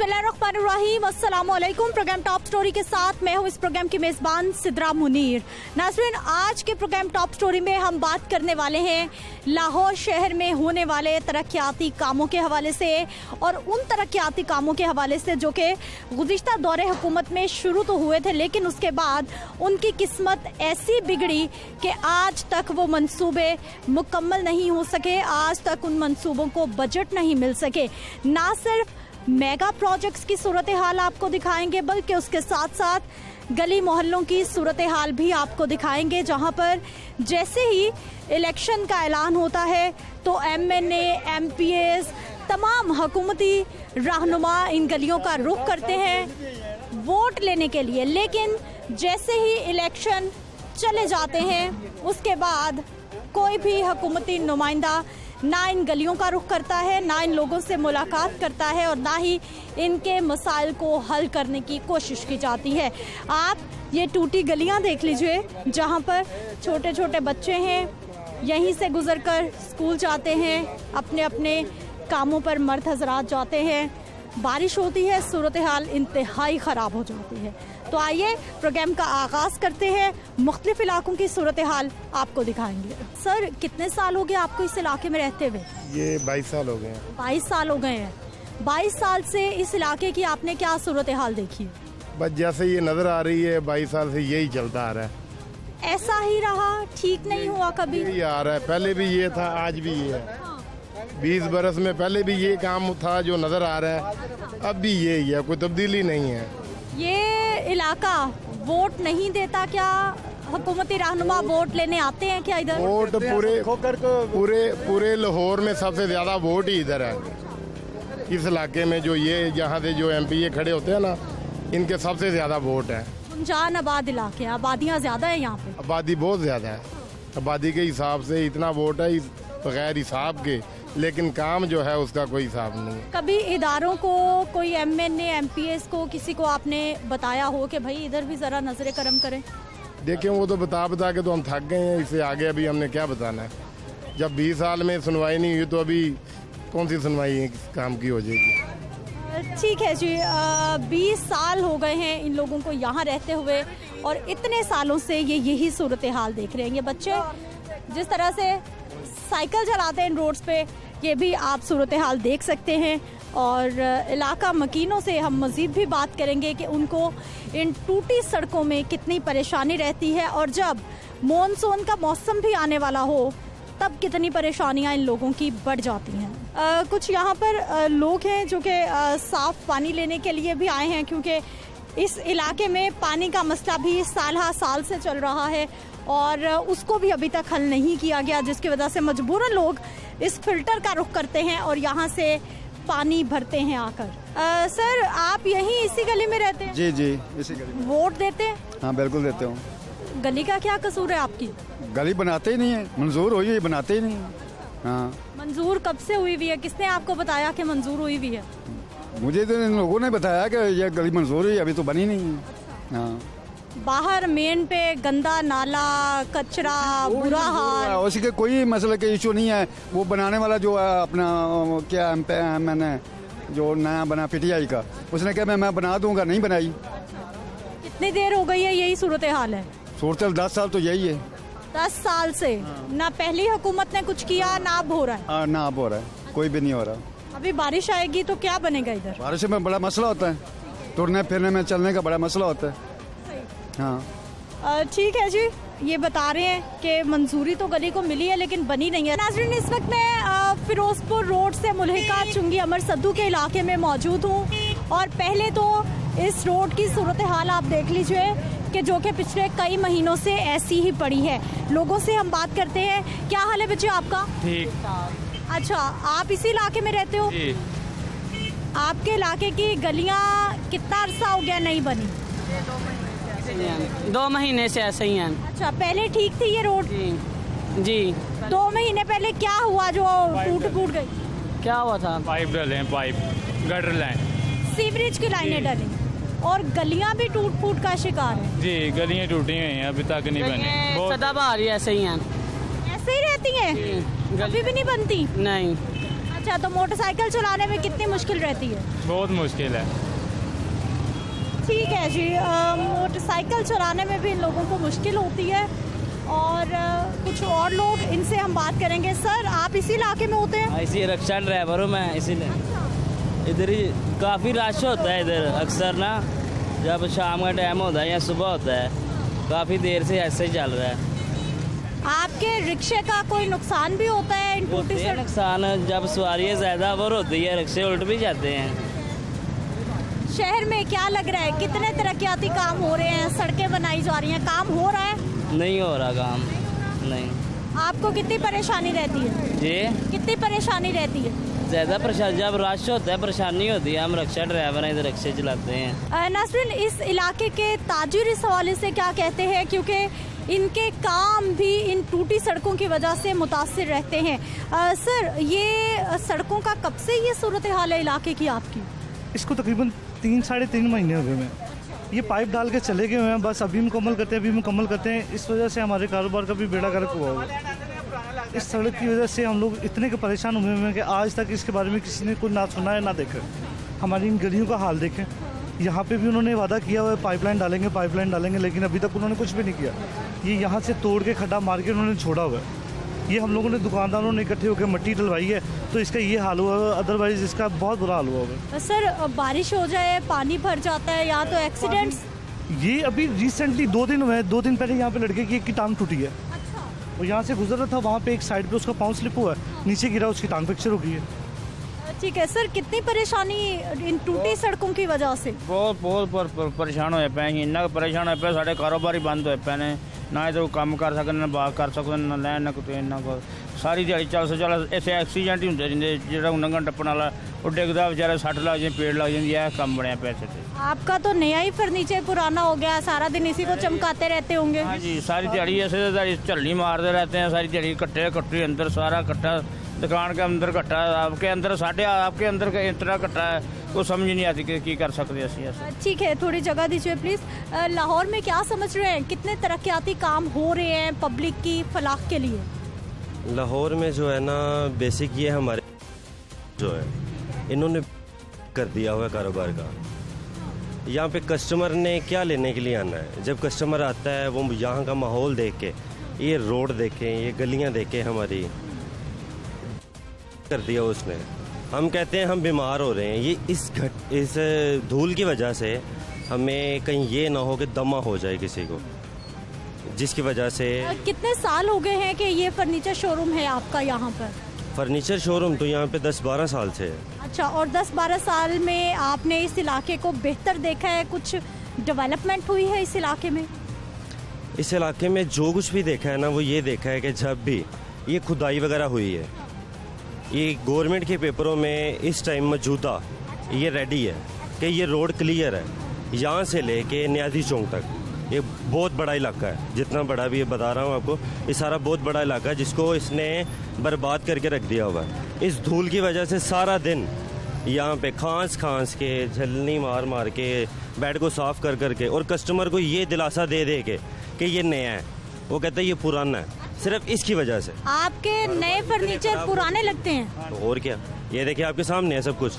बिस्मिल्लाहिर्रहमानिर्रहीम, अस्सलाम वालेकुम। प्रोग्राम टॉप स्टोरी के साथ मैं हूँ इस प्रोग्राम की मेज़बान सिद्रा मुनीर। नाज़रीन, आज के प्रोग्राम टॉप स्टोरी में हम बात करने वाले हैं लाहौर शहर में होने वाले तरक्याती कामों के हवाले से और उन तरक्याती कामों के हवाले से जो कि गुज़िश्ता दौरे हुकूमत में शुरू तो हुए थे, लेकिन उसके बाद उनकी किस्मत ऐसी बिगड़ी कि आज तक वो मंसूबे मुकम्मल नहीं हो सके, आज तक उन मंसूबों को बजट नहीं मिल सके। ना सिर्फ मेगा प्रोजेक्ट्स की सूरत हाल आपको दिखाएंगे, बल्कि उसके साथ साथ गली मोहल्लों की सूरत हाल भी आपको दिखाएंगे, जहां पर जैसे ही इलेक्शन का ऐलान होता है तो MNA, MPs, तमाम हुकूमती रहनुमा इन गलियों का रुख करते हैं वोट लेने के लिए, लेकिन जैसे ही इलेक्शन चले जाते हैं उसके बाद कोई भी हुकूमती नुमाइंदा ना इन गलियों का रुख करता है, ना इन लोगों से मुलाकात करता है और ना ही इनके मसाइल को हल करने की कोशिश की जाती है। आप ये टूटी गलियां देख लीजिए, जहां पर छोटे छोटे बच्चे हैं, यहीं से गुजरकर स्कूल जाते हैं, अपने अपने कामों पर मर्द हजरात जाते हैं। बारिश होती है, सूरत हाल इंतहाई ख़राब हो जाती है। तो आइए प्रोग्राम का आगाज़ करते हैं, मुख्तलिफ इलाकों की सूरत हाल आपको दिखाएंगे। सर, कितने साल हो गए आपको इस इलाके में रहते हुए? ये 22 साल हो गए हैं। 22 साल हो गए हैं। 22 साल से इस इलाके की आपने क्या सूरत हाल देखी? बस जैसे ये नजर आ रही है, 22 साल से यही चलता आ रहा है। ऐसा ही रहा, ठीक नहीं हुआ कभी? यही आ रहा है, पहले भी ये था, आज भी ये है। 20 बरस में पहले भी ये काम था जो नजर आ रहा है, अब भी यही है, कोई तब्दीली नहीं है। ये इलाका वोट नहीं देता क्या? हुकूमती रहनुमा वोट लेने आते हैं क्या इधर? वोट पूरे लाहौर में सबसे ज्यादा वोट ही इधर है। इस इलाके में जो ये यहाँ से जो MPA खड़े होते हैं ना, इनके सबसे ज्यादा वोट है। गुंजान आबाद इलाके, आबादियाँ ज्यादा है यहाँ पे? आबादी बहुत ज्यादा है, आबादी के हिसाब से इतना वोट है बगैर हिसाब के, लेकिन काम जो है उसका कोई हिसाब नहीं। कभी इदारों को, कोई MNA, MPs को, किसी को आपने बताया हो कि भाई इधर भी जरा नजर करम करें? देखिए, वो तो बता के तो हम थक गए हैं, इससे आगे अभी हमने क्या बताना है। जब 20 साल में सुनवाई नहीं हुई तो अभी कौन सी सुनवाई किस काम की हो जाएगी? ठीक है जी, 20 साल हो गए हैं इन लोगों को यहाँ रहते हुए और इतने सालों से ये यही सूरत हाल देख रहे हैं। ये बच्चे जिस तरह से साइकिल चलाते हैं इन रोड्स पे, ये भी आप सूरत हाल देख सकते हैं। और इलाका मकीनों से हम मज़ीद भी बात करेंगे कि उनको इन टूटी सड़कों में कितनी परेशानी रहती है और जब मॉनसून का मौसम भी आने वाला हो तब कितनी परेशानियां इन लोगों की बढ़ जाती हैं। कुछ यहाँ पर लोग हैं जो कि साफ़ पानी लेने के लिए भी आए हैं, क्योंकि इस इलाके में पानी का मसला भी साल से चल रहा है और उसको भी अभी तक हल नहीं किया गया, जिसकी वजह से मजबूरन लोग इस फिल्टर का रुख करते हैं और यहाँ से पानी भरते हैं आकर। सर, आप यहीं इसी गली में रहते हैं? जी, इसी गली में। वोट देते हैं? हाँ, बिल्कुल देते हूँ। गली का क्या कसूर है आपकी? गली बनाते ही नहीं है, मंजूर हुई है, बनाते ही नहीं है। हाँ, मंजूर कब से हुई हुई है? किसने आपको बताया कि मंजूर हुई हुई है? मुझे तो इन लोगों ने बताया कि यह गली मंजूर हुई, अभी तो बनी नहीं है। हाँ, बाहर मेन पे गंदा नाला, कचरा, बुरा हाल, उसी के कोई मसले के इशू नहीं है। वो बनाने वाला जो है अपना क्या मैंने जो नया बना PTI का, उसने कहा मैं बना दूंगा, नहीं बनाई। कितनी देर हो गई है यही सूरत हाल है? सूरत 10 साल तो यही है। 10 साल से ना पहली हुकूमत ने कुछ किया, ना अब हो रहा है? हाँ, ना अब हो रहा है, कोई भी नहीं हो रहा। अभी बारिश आएगी तो क्या बनेगा इधर? बारिश में बड़ा मसला होता है, तुरने फिरने में, चलने का बड़ा मसला होता है। हाँ, ठीक है जी, ये बता रहे हैं कि मंजूरी तो गली को मिली है लेकिन बनी नहीं है। नाज़रीन, इस वक्त मैं फिरोजपुर रोड से मुल्हिका चुंगी अमर सद्दू के इलाके में मौजूद हूँ और पहले तो इस रोड की सूरत हाल आप देख लीजिए कि जो कि पिछले कई महीनों से ऐसी ही पड़ी है। लोगों से हम बात करते हैं। क्या हाल है बच्चे आपका? ठीक। अच्छा, आप इसी इलाके में रहते हो? जी। आपके इलाके की गलियाँ कितना अरसा हो गया नहीं बनी? 2 महीने से ऐसे ही हैं। अच्छा, पहले ठीक थी ये रोड? जी। 2 महीने पहले क्या हुआ जो टूट गई? क्या हुआ था? पाइप डले हैं, पाइप गटर लाइन, सीवरेज की लाइनें डली और गलियां भी टूट फूट का शिकार है। जी, गलियां टूटी हुई हैं, अभी तक नहीं बनी। सदाबहार ऐसे ही हैं। ऐसे ही रहती हैं, कभी भी नहीं बनती? नहीं। अच्छा, तो मोटरसाइकिल चलाने में कितनी मुश्किल रहती है? बहुत मुश्किल है। ठीक है जी, मोटरसाइकिल चलाने में भी इन लोगों को मुश्किल होती है। और कुछ और लोग, इनसे हम बात करेंगे। सर, आप इसी इलाके में होते हैं? इसी रिक्शा ड्राइवर हूँ मैं, इसीलिए इधर ही काफ़ी रश होता है इधर अक्सर ना, जब शाम का टाइम होता है या सुबह होता है, काफ़ी देर से ऐसे ही चल रहा है। आपके रिक्शे का कोई नुकसान भी होता है इन टूटी सड़क? नुकसान जब सवारियाँ ज़्यादा ओवर होती है, रिक्शे उल्ट भी जाते हैं। शहर में क्या लग रहा है, कितने तरक्याती काम हो रहे हैं, सड़कें बनाई जा रही हैं, काम हो रहा है? नहीं हो रहा काम, नहीं। आपको कितनी परेशानी रहती है? जी, कितनी परेशानी रहती है? ज़्यादा परेशानी जब रश होता है, परेशानी होती है। हम रिक्शा ड्राइवर हैं, इधर रिक्शे चलाते हैं। नासरीन, इस इलाके के ताजिर इस हवाले से क्या कहते हैं, क्योंकि इनके काम भी इन टूटी सड़कों की वजह से मुतासिर रहते हैं। सर, ये सड़कों का कब से ये सूरत हाल है इलाके की आपकी? इसको तकरीबन 3-3.5 महीने हो गए हैं। ये पाइप डाल के चले गए हुए हैं, बस अभी मुकम्मल करते हैं। इस वजह से हमारे कारोबार का भी बेड़ा गर्क हुआ हुआ है। इस सड़क की वजह से हम लोग इतने के परेशान हुए हैं कि आज तक इसके बारे में किसी ने कुछ ना सुना है ना देखा। हमारी इन गलियों का हाल देखें, यहाँ पे भी उन्होंने वादा किया हुआ है पाइपलाइन डालेंगे, लेकिन अभी तक उन्होंने कुछ भी नहीं किया। ये यहाँ से तोड़ के खड्डा मार के उन्होंने छोड़ा हुआ है। ये हम लोगों ने दुकानदारों ने इकट्ठे होकर मिट्टी डलवाई है, तो इसका ये हाल हुआ है, अदरवाइज इसका बहुत बुरा हाल हुआ होगा। सर, बारिश हो जाए, पानी भर जाता है, यहाँ तो एक्सीडेंट्स। ये अभी रिसेंटली 2 दिन हुए, 2 दिन पहले यहाँ पे लड़के की एक की टांग टूटी है। वो यहाँ से गुजर रहा था, वहाँ पे एक साइड पे उसका पाँव स्लिप हुआ है, नीचे गिरा, उसकी टांग फ्रैक्चर हो गई है। ठीक है सर, कितनी परेशानी इन टूटी सड़कों की वजह से? बहुत परेशान होए पे, इन्ना परेशान होए पे, साढ़े कारोबार ही बंद होए पे ने, ना इधर काम कर सकते, ना बाग कर सकते, ना लैन ना कुछ, इन्ना को सारी दिहाड़ी चल इतने एक्सीडेंट ही होंगे जिंदे, जो नंगन टप्पन वाला वो डिगदा बेचारा, सट लग जाए, पेड़ लग जाए, यह काम बनया पैसे से। आपका तो नया ही फर्नीचर पुराना हो गया, सारा दिन इसी को चमकाते रहते होंगे। हाँ जी, सारी दिहाड़ी ऐसे झल्ली मारते रहते हैं, सारी दिहाड़ी कट्टे अंदर, सारा कट्टा दुकान के अंदर कट्टा, आपके अंदर साढ़े, आपके अंदर का इतना कट्टा है, वो समझ नहीं आती कि कर सकते ऐसे। ठीक है, थोड़ी जगह दीजिए प्लीज़। लाहौर में क्या समझ रहे हैं, कितने तरक्याती काम हो रहे हैं पब्लिक की फलाह के लिए? लाहौर में जो है ना, बेसिक ये हमारे जो है इन्होंने कर दिया हुआ कारोबार का। यहाँ पे कस्टमर ने क्या लेने के लिए आना है, जब कस्टमर आता है वो यहाँ का माहौल देख के, ये रोड देखें, ये गलियाँ देखें, हमारी कर दिया उसने। हम कहते हैं हम बीमार हो रहे हैं, ये इस धूल की वजह से हमें कहीं ये ना हो कि दमा हो जाए किसी को, जिसकी वजह से। कितने साल हो गए हैं कि ये फर्नीचर शोरूम है आपका यहाँ पर? फर्नीचर शोरूम तो यहाँ पे 10-12 साल से है। अच्छा, और 10-12 साल में आपने इस इलाके को बेहतर देखा है, कुछ डेवलपमेंट हुई है इस इलाके में? इस इलाके में जो कुछ भी देखा है ना, वो ये देखा है कि जब भी ये खुदाई वगैरह हुई है, ये गवर्नमेंट के पेपरों में इस टाइम मौजूदा ये रेडी है कि ये रोड क्लियर है, यहाँ से लेके न्याजी चौक तक। ये बहुत बड़ा इलाका है, जितना बड़ा भी ये बता रहा हूँ आपको, ये सारा बहुत बड़ा इलाका है जिसको इसने बर्बाद करके रख दिया हुआ है। इस धूल की वजह से सारा दिन यहाँ पे खांस के, झलनी मार के, बेड को साफ कर के, और कस्टमर को ये दिलासा दे के कि ये नया है, वो कहता है ये पुराना है, सिर्फ इसकी वजह से। आपके नए फर्नीचर पुराने लगते हैं? तो और क्या, ये देखिए आपके सामने है सब कुछ।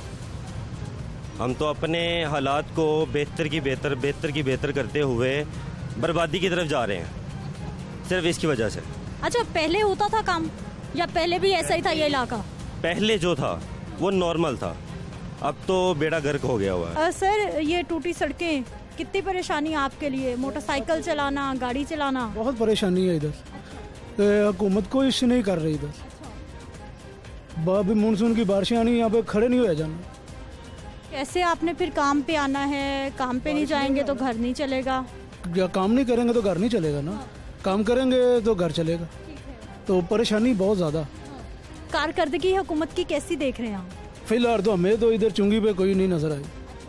हम तो अपने हालात को बेहतर की बेहतर करते हुए बर्बादी की तरफ जा रहे हैं, सिर्फ इसकी वजह से। अच्छा, पहले होता था काम, या पहले भी ऐसा ही था ये इलाका? पहले जो था वो नॉर्मल था, अब तो बेड़ा गर्क हो गया हुआ है। सर, ये टूटी सड़कें कितनी परेशानी आपके लिए, मोटरसाइकिल चलाना, गाड़ी चलाना? बहुत परेशानी है इधर, हुकूमत कोई इश्यू नहीं कर रही इधर। अभी मानसून की बारिशें आनी, यहाँ पे खड़े नहीं हो जाना। कैसे आपने फिर काम पे आना है? काम पे नहीं जाएंगे तो घर नहीं चलेगा। या काम नहीं करेंगे तो घर नहीं चलेगा ना, काम करेंगे तो घर चलेगा, तो परेशानी बहुत ज़्यादा। कारकर्दगी हुकूमत की कैसी देख रहे हैं आप? फिलहाल तो हमें तो इधर चुंगी पे कोई नहीं नजर आई।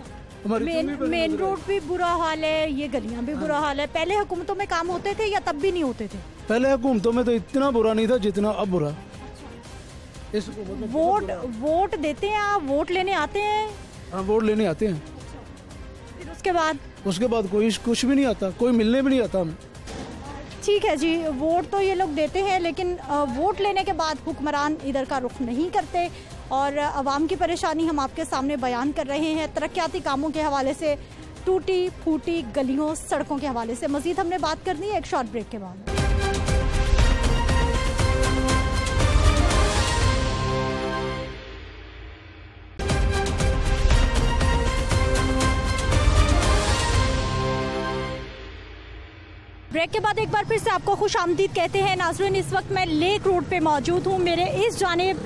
मेन रोड भी बुरा हाल है, ये गलियां भी बुरा हाल है। पहले हुकूमतों में काम होते थे या तब भी नहीं होते थे? पहले हुकूमतों में तो इतना बुरा नहीं था जितना अब बुरा। इस वोट देते हैं आप, वोट लेने आते हैं? हाँ, वोट लेने आते हैं। फिर उसके बाद कोई कुछ भी नहीं आता, कोई मिलने भी नहीं आता हमें। ठीक है जी, वोट तो ये लोग देते हैं, लेकिन वोट लेने के बाद हुक्मरान इधर का रुख नहीं करते और आवाम की परेशानी हम आपके सामने बयान कर रहे हैं। तरक्याती कामों के हवाले से, टूटी फूटी गलियों सड़कों के हवाले से। मजीद हमने बात करनी है एक शॉर्ट ब्रेक के बाद। ब्रेक के बाद एक बार फिर से आपको खुश आमदीद कहते हैं। नाज़रीन, इस वक्त मैं लेक रोड पे मौजूद हूँ। मेरे इस जानिब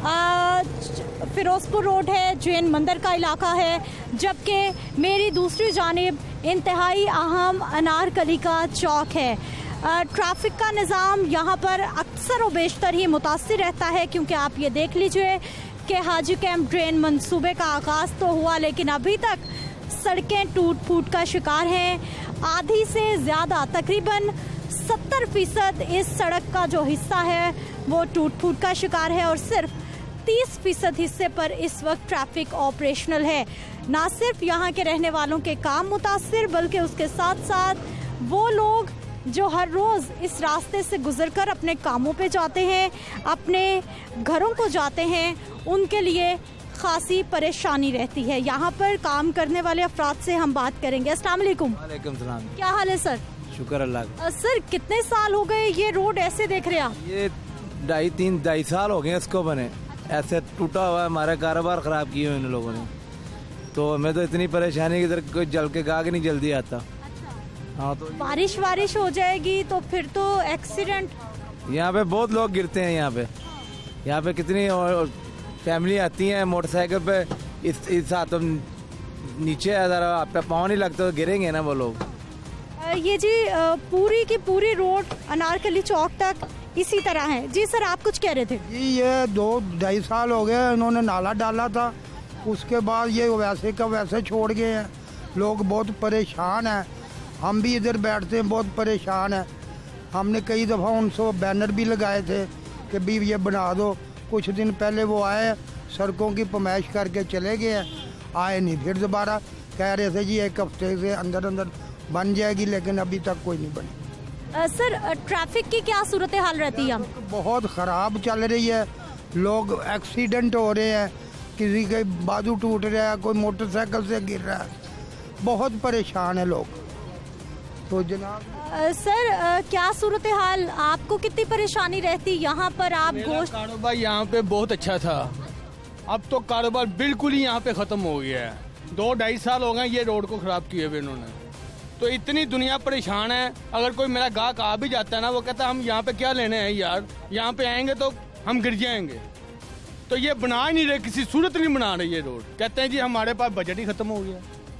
फिरोजपुर रोड है, जैन मंदिर का इलाका है, जबकि मेरी दूसरी जानिब इंतहाई अहम अनारकली का चौक है। ट्रैफिक का निज़ाम यहाँ पर अक्सर व बेशतर ही मुतासिर रहता है, क्योंकि आप ये देख लीजिए कि हाजी कैंप ड्रेन मंसूबे का आगाज़ तो हुआ, लेकिन अभी तक सड़कें टूट फूट का शिकार हैं। आधी से ज़्यादा, तकरीबन 70% इस सड़क का जो हिस्सा है वो टूट फूट का शिकार है और सिर्फ 30% हिस्से पर इस वक्त ट्रैफिक ऑपरेशनल है। ना सिर्फ यहाँ के रहने वालों के काम मुतासिर, बल्कि उसके साथ साथ वो लोग जो हर रोज़ इस रास्ते से गुजरकर अपने कामों पे जाते हैं, अपने घरों को जाते हैं, उनके लिए खासी परेशानी रहती है। यहाँ पर काम करने वाले अफराद से हम बात करेंगे। अस्सलाम वालेकुम। वालेकुम सलाम। क्या हाल है सर? शुक्र अल्लाह का। सर, कितने साल हो गए ये रोड ऐसे देख रहे हैं आप? ये 2.5 साल हो गए इसको बने, ऐसे टूटा हुआ है। हमारा कारोबार खराब किए हुए इन लोगों ने, तो हमें तो इतनी परेशानी कि इधर कोई जल के गाग नहीं जल्दी आता। हाँ, तो बारिश हो जाएगी तो फिर तो एक्सीडेंट। यहाँ पे बहुत लोग गिरते हैं। यहाँ पे कितनी फैमिली आती हैं मोटरसाइकिल पे, इस हाथ नीचे ज़रा आप पे पाँव नहीं लगता तो गिरेंगे ना वो लोग। ये जी पूरी की पूरी रोड अनारकली चौक तक इसी तरह है। जी सर, आप कुछ कह रहे थे? जी, ये 2-2.5 साल हो गए इन्होंने नाला डाला था, उसके बाद ये वैसे का वैसे छोड़ गए हैं। लोग बहुत परेशान हैं, हम भी इधर बैठते हैं बहुत परेशान हैं। हमने कई दफ़ा उनसे बैनर भी लगाए थे कि भी ये बना दो। कुछ दिन पहले वो आए, सड़कों की पमाइश करके चले गए हैं, आए नहीं। फिर दोबारा कह रहे थे जी 1 हफ्ते से अंदर बन जाएगी, लेकिन अभी तक कोई नहीं बनी। सर, ट्रैफिक की क्या सूरत हाल रहती है? बहुत ख़राब चल रही है। लोग एक्सीडेंट हो रहे हैं, किसी के बाजू टूट रहा है, कोई मोटरसाइकिल से गिर रहा है, बहुत परेशान है लोग। तो जनाब सर, क्या सूरत हाल, आपको कितनी परेशानी रहती यहाँ पर? आप गोश्त कारोबार यहाँ पे बहुत अच्छा था, अब तो कारोबार बिल्कुल ही यहाँ पे ख़त्म हो गया है। 2-2.5 साल हो गए ये रोड को ख़राब किए हुए इन्होंने, तो इतनी दुनिया परेशान है। अगर कोई मेरा गाहक आ भी जाता है ना, वो कहता है हम यहाँ पे क्या लेने हैं यार, यहाँ पे आएंगे तो हम गिर जाएंगे। तो ये बना ही नहीं रहे, किसी सूरत नहीं बना रहे ये रोड। कहते हैं जी हमारे पास बजट ही ख़त्म हो गया।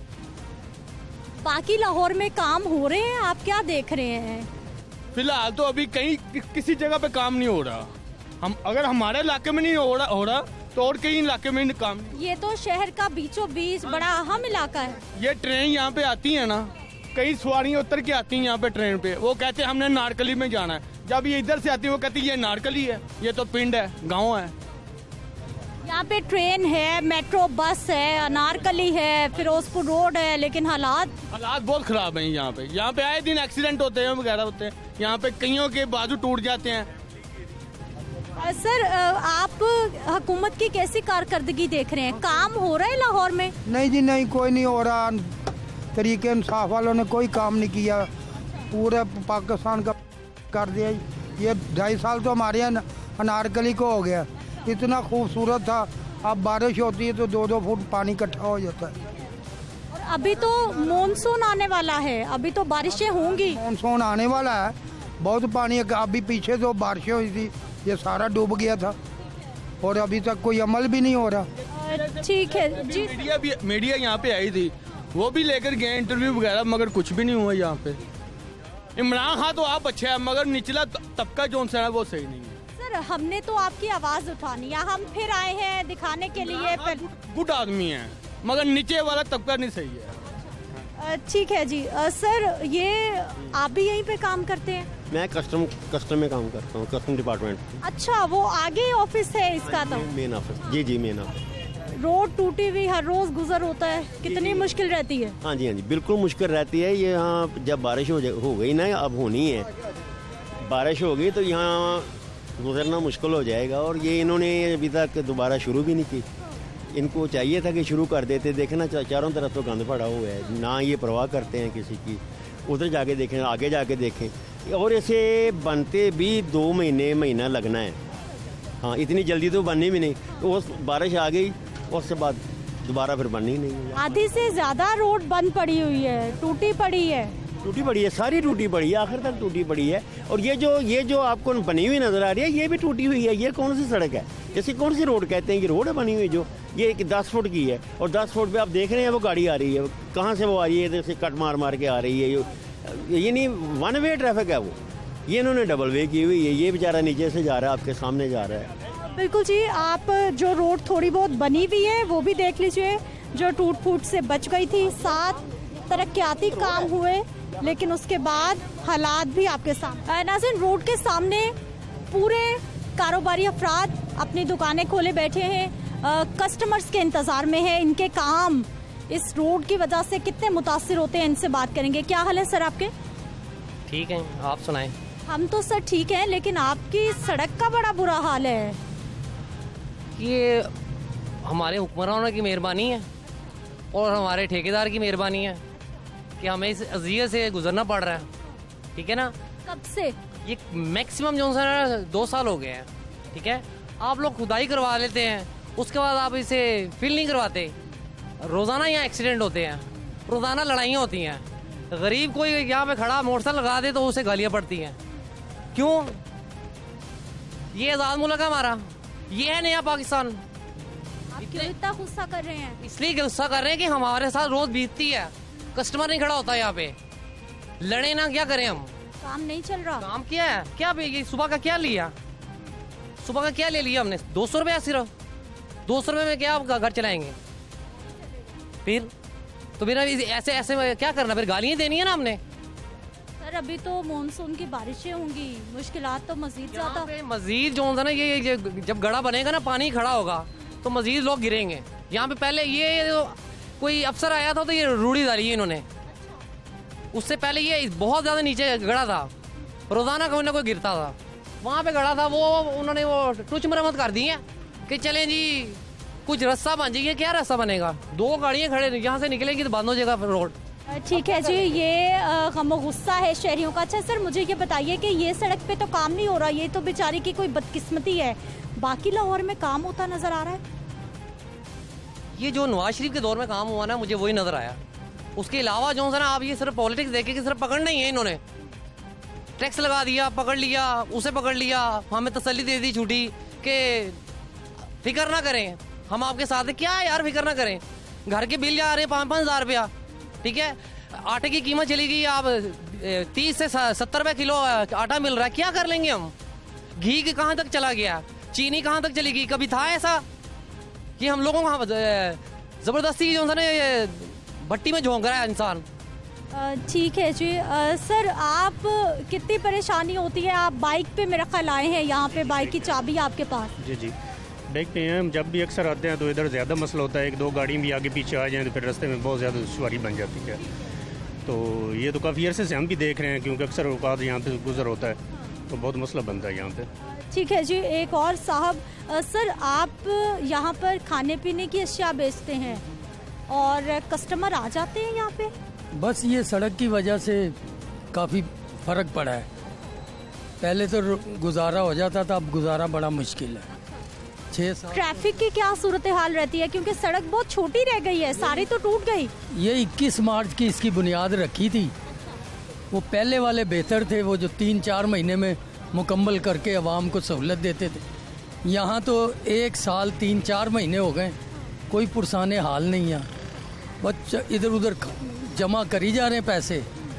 बाकी लाहौर में काम हो रहे हैं, आप क्या देख रहे हैं? फिलहाल तो अभी कहीं किसी जगह पे काम नहीं हो रहा। हम अगर हमारे इलाके में नहीं हो रहा तो और कई इलाके में काम नहीं। ये तो शहर का बीचों बीच बड़ा अहम इलाका है। ये ट्रेन यहाँ पे आती है ना, कई सवारियाँ उतर के आती हैं यहाँ पे ट्रेन पे, वो कहते हैं हमने नारकली में जाना है। जब ये इधर से आती है वो कहती है ये नारकली है, ये तो पिंड है, गाँव है। यहाँ पे ट्रेन है, मेट्रो बस है, अनारकली है, फिरोजपुर रोड है, लेकिन हालात बहुत खराब हैं यहाँ पे। यहाँ पे आए दिन एक्सीडेंट होते हैं वगैरह होते हैं, यहाँ पे कईयों के बाजू टूट जाते हैं। सर, आप हुकूमत की कैसी कारकर्दगी देख रहे हैं? काम हो रहा है लाहौर में? नहीं जी, नहीं, कोई नहीं हो रहा। तरीके इंसाफ वालों ने कोई काम नहीं किया, पूरे पाकिस्तान का कर दिया। ये 2.5 साल तो हमारे यहाँ अनारकली को हो गया। इतना खूबसूरत था, अब बारिश होती है तो 2-2 फुट पानी इकट्ठा हो जाता है। और अभी तो मॉनसून आने वाला है, अभी तो बारिशें होंगी। मॉनसून आने वाला है, बहुत पानी। अभी पीछे तो बारिशें हुई थी, ये सारा डूब गया था और अभी तक कोई अमल भी नहीं हो रहा। ठीक है जी। मीडिया यहाँ पे आई थी, वो भी लेकर गए इंटरव्यू वगैरह, मगर कुछ भी नहीं हुआ यहाँ पे। इमरान खान तो आप अच्छा है, मगर निचला तबका जो है वो सही नहीं है। सर, हमने तो आपकी आवाज उठानी है, हम फिर आए हैं दिखाने के लिए। गुड आदमी है, मगर नीचे वाला तबका नहीं सही है। ठीक है जी। सर, ये आप भी यहीं पे काम करते हैं? मैं कस्टम में काम करता हूँ, कस्टम डिपार्टमेंट। अच्छा, वो आगे ऑफिस है इसका? तो मेन ऑफिस। जी, मेन ऑफिस। रोड टूटी हुई हर रोज गुजर होता है, कितनी मुश्किल रहती है? हाँ जी, बिल्कुल मुश्किल रहती है। ये यहाँ जब बारिश हो गई ना, अब होनी है, बारिश होगी तो यहाँ गुजरना मुश्किल हो जाएगा, और ये इन्होंने अभी तक दोबारा शुरू भी नहीं की। इनको चाहिए था कि शुरू कर देते। देखना चारों तरफ तो गंद पड़ा हुआ है, ना ये परवाह करते हैं किसी की। उधर जाके देखें, आगे जाके देखें, और इसे बनते भी 2 महीना लगना है। हाँ, इतनी जल्दी तो बननी भी नहीं, तो बारिश आ गई उसके बाद दोबारा फिर बननी नहीं। आधी से ज़्यादा रोड बंद पड़ी हुई है, टूटी पड़ी है, सारी टूटी पड़ी है, आखिर तक टूटी पड़ी है। और ये जो आपको बनी हुई नज़र आ रही है, ये भी टूटी हुई है। ये कौन सी सड़क है? जैसे कौन सी रोड कहते हैं कि रोड है बनी हुई, जो ये 10 फुट की है, और 10 फुट पे आप देख रहे हैं वो गाड़ी आ रही है। कहाँ से वो आ रही है? जैसे कट मार के आ रही है। ये नहीं, 1 वे ट्रैफिक है वो, ये इन्होंने डबल वे की हुई है। ये बेचारा नीचे से जा रहा है, आपके सामने जा रहा है। बिल्कुल जी, आप जो रोड थोड़ी बहुत बनी हुई है वो भी देख लीजिए, जो टूट फूट से बच गई थी। 7 तरक्याती काम हुए, लेकिन उसके बाद हालात भी आपके सामने। नाज़रीन, रोड के सामने पूरे कारोबारी अफराद अपनी दुकानें खोले बैठे हैं, कस्टमर्स के इंतज़ार में है। इनके काम इस रोड की वजह से कितने मुतासिर होते हैं, इनसे बात करेंगे। क्या हाल है सर आपके? ठीक है, आप सुनाएं। हम तो सर ठीक हैं, लेकिन आपकी सड़क का बड़ा बुरा हाल है। ये हमारे हुक्मरानों की मेहरबानी है और हमारे ठेकेदार की मेहरबानी है कि हमें इस अज़ियत से गुजरना पड़ रहा है। ठीक है ना? कब से? ये मैक्सिमम जो है 2 साल हो गए हैं। ठीक है, आप लोग खुदाई करवा लेते हैं, उसके बाद आप इसे फिल नहीं करवाते। रोज़ाना यहाँ एक्सीडेंट होते हैं, रोज़ाना लड़ाइयाँ होती हैं। गरीब कोई यहाँ पे खड़ा मोटरसाइकिल लगा दे तो उसे गालियाँ पड़ती हैं। क्यों? ये आज़ाद मुल्क है हमारा, ये है नया पाकिस्तान। आप क्यों इतना गुस्सा कर रहे हैं? इसलिए गुस्सा कर रहे हैं कि हमारे साथ रोज बीतती है, कस्टमर नहीं खड़ा होता यहाँ पे। लड़े ना, क्या करें हम? काम नहीं चल रहा। काम क्या है? क्या ये सुबह का क्या लिया? सुबह का क्या ले लिया हमने? 200 रुपया सिर्फ। 200 रुपये में क्या घर चलाएंगे? फिर तो मेरा ऐसे क्या करना? फिर गालियाँ देनी है ना हमने। सर, अभी तो मानसून की बारिशें होंगी, मुश्किलात तो मजीद ज्यादा। मजीद जो होता है ना, ये जब गड़ा बनेगा ना, पानी खड़ा होगा तो मजीद लोग गिरेंगे। यहाँ पे पहले ये कोई अफसर आया था तो ये रूढ़ी डाली है इन्होंने। उससे पहले ये बहुत ज्यादा नीचे गड़ा था, रोजाना कोई ना कोई गिरता था। वहाँ पे गड़ा था, वो उन्होंने वो टूच मरम्मत कर दी है कि चलें जी कुछ रास्ता बन जाइए। क्या रास्ता बनेगा? 2 गाड़ियाँ खड़े, यहाँ से निकलेंगी तो बंद हो जाएगा रोड। ठीक है जी, ये गम गुस्सा है शहरियों का। अच्छा सर, मुझे ये बताइए कि ये सड़क पे तो काम नहीं हो रहा, ये तो बेचारी की कोई बदकिस्मती है। बाकी लाहौर में काम होता नजर आ रहा है? ये जो नवाज शरीफ के दौर में काम हुआ ना, मुझे वही नजर आया। उसके अलावा जो है ना, आप ये सिर्फ पॉलिटिक्स देखे कि सिर्फ पकड़ना ही है। इन्होंने टैक्स लगा दिया, पकड़ लिया, उसे पकड़ लिया, हमें तसल्ली दे दी झूठी कि फिक्र ना करें, हम आपके साथ हैं। क्या यार फिक्र ना करें? घर के बिल जा रहे हैं 5-5 हज़ार रुपया। ठीक है, आटे की कीमत चली गई, आप 30 से 70 रुपये किलो आटा मिल रहा है। क्या कर लेंगे हम? घी के कहाँ तक चला गया, चीनी कहाँ तक चली गई? कभी था ऐसा कि हम लोगों को जबरदस्ती जो है ना भट्टी में झोंक रहा है इंसान? ठीक है जी। सर, आप कितनी परेशानी होती है? आप बाइक पे मेरा ख्याल आए हैं, यहाँ पे बाइक की चाबी आपके पास? जी, बाइक पे हैं। जब भी अक्सर आते हैं तो इधर ज़्यादा मसला होता है, 1-2 गाड़ी भी आगे पीछे आ जाएँ तो फिर रास्ते में बहुत ज़्यादा दुश्वारी बन जाती है। तो ये तो काफ़ी अरसे से हम भी देख रहे हैं, क्योंकि अक्सर औकात यहाँ पे गुजर होता है तो बहुत मसला बनता है यहाँ पे। ठीक है जी। एक और साहब, सर आप यहाँ पर खाने पीने की अशिया बेचते हैं और कस्टमर आ जाते हैं यहाँ पे? बस ये सड़क की वजह से काफ़ी फ़र्क पड़ा है। पहले तो गुजारा हो जाता था, अब गुजारा बड़ा मुश्किल है। 6 साल ट्रैफिक की क्या सूरत हाल रहती है? क्योंकि सड़क बहुत छोटी रह गई है, सारी तो टूट गई। ये 21 मार्च की इसकी बुनियाद रखी थी। वो पहले वाले बेहतर थे, वो जो 3-4 महीने में मुकम्मल करके अवाम को सहूलत देते थे। यहाँ तो 1 साल 3-4 महीने हो गए, कोई पुरसाने हाल नहीं है। बस इधर उधर जमा करी जा रहे हैं पैसे,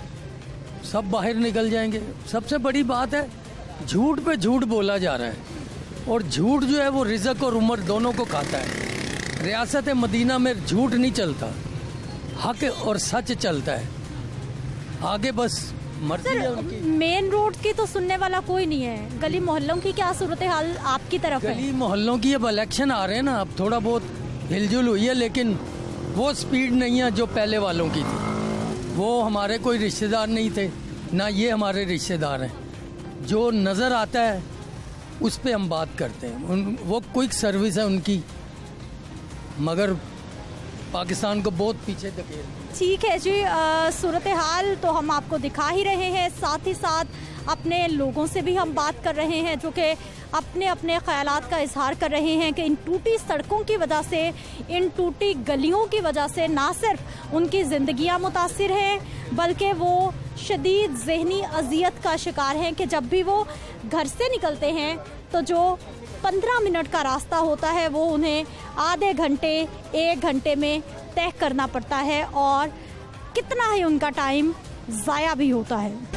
सब बाहर निकल जाएंगे। सबसे बड़ी बात है, झूठ पे झूठ बोला जा रहा है, और झूठ जो है वो रिज़्क और उम्र दोनों को खाता है। रियासत मदीना में झूठ नहीं चलता, हक और सच चलता है। आगे बस मर्जी है उनकी। मेन रोड की तो सुनने वाला कोई नहीं है। गली मोहल्लों की क्या सूरत हाल आपकी तरफ है? गली मोहल्लों की अब इलेक्शन आ रहे हैं ना, अब थोड़ा बहुत हिलजुल हुई है, लेकिन वो स्पीड नहीं है जो पहले वालों की थी। वो हमारे कोई रिश्तेदार नहीं थे, ना ये हमारे रिश्तेदार हैं। जो नज़र आता है उस पे हम बात करते हैं। वो क्विक सर्विस है उनकी, मगर पाकिस्तान को बहुत पीछे धकेल। ठीक है जी, सूरत हाल तो हम आपको दिखा ही रहे हैं, साथ ही साथ अपने लोगों से भी हम बात कर रहे हैं जो कि अपने अपने ख्यालात का इजहार कर रहे हैं कि इन टूटी सड़कों की वजह से, इन टूटी गलियों की वजह से ना सिर्फ उनकी ज़िंदगियां मुतासिर हैं बल्कि वो शदीद ज़हनी अजियत का शिकार हैं कि जब भी वो घर से निकलते हैं तो जो 15 मिनट का रास्ता होता है वो उन्हें आधे घंटे 1 घंटे में तय करना पड़ता है और कितना ही उनका टाइम ज़ाया भी होता है।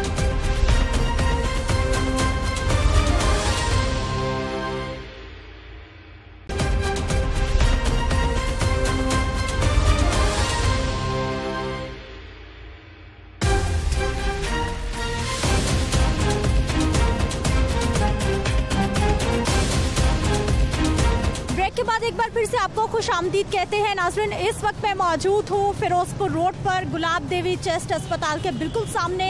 एक बार फिर से आपको खुशामदीद कहते हैं नाज़रीन। इस वक्त मैं मौजूद हूँ फिरोजपुर रोड पर गुलाब देवी चेस्ट अस्पताल के बिल्कुल सामने।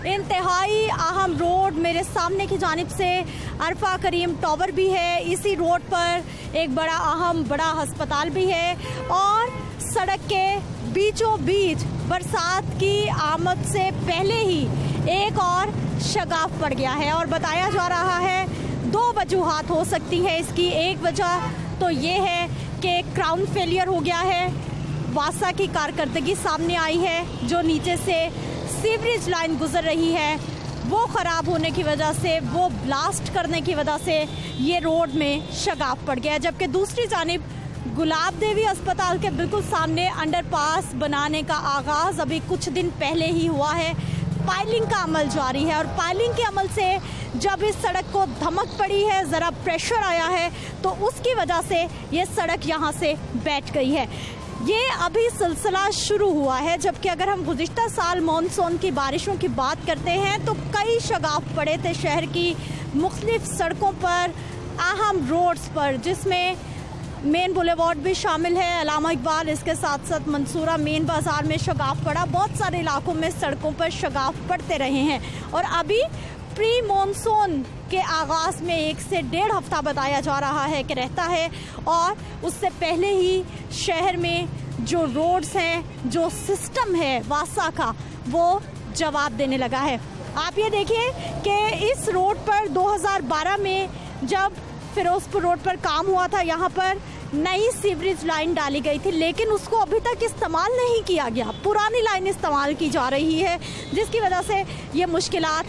इंतहाई अहम रोड, मेरे सामने की जानिब से अरफा करीम टावर भी है, इसी रोड पर एक बड़ा अहम बड़ा अस्पताल भी है और सड़क के बीचों बीच बरसात की आमद से पहले ही एक और शगाफ पड़ गया है और बताया जा रहा है 2 वजूहात हो सकती है इसकी। एक वजह तो ये है कि क्राउन फेलियर हो गया है, वासा की कारकर्दगी सामने आई है, जो नीचे से सीवरेज लाइन गुजर रही है वो ख़राब होने की वजह से, वो ब्लास्ट करने की वजह से ये रोड में शगाफ पड़ गया है। जबकि दूसरी जानिब गुलाब देवी अस्पताल के बिल्कुल सामने अंडरपास बनाने का आगाज़ अभी कुछ दिन पहले ही हुआ है। पाइलिंग का अमल जारी है और पाइलिंग के अमल से जब इस सड़क को धमक पड़ी है, ज़रा प्रेशर आया है, तो उसकी वजह से ये सड़क यहाँ से बैठ गई है। ये अभी सिलसिला शुरू हुआ है, जबकि अगर हम गुज़िश्ता साल मानसून की बारिशों की बात करते हैं तो कई शगाफ पड़े थे शहर की मुख्तलिफ सड़कों पर, अहम रोड्स पर, जिसमें मेन बुलेवार्ड भी शामिल है, अलामा इकबाल, इसके साथ साथ मंसूरा मेन बाज़ार में शगाफ पड़ा। बहुत सारे इलाकों में सड़कों पर शगाफ पड़ते रहे हैं और अभी प्री मानसून के आगाज़ में 1 से 1.5 हफ्ता बताया जा रहा है कि रहता है और उससे पहले ही शहर में जो रोड्स हैं, जो सिस्टम है वासा का, वो जवाब देने लगा है। आप ये देखिए कि इस रोड पर 2012 में जब फिरोजपुर रोड पर काम हुआ था, यहाँ पर नई सीवरेज लाइन डाली गई थी, लेकिन उसको अभी तक इस्तेमाल नहीं किया गया। पुरानी लाइन इस्तेमाल की जा रही है, जिसकी वजह से ये मुश्किलात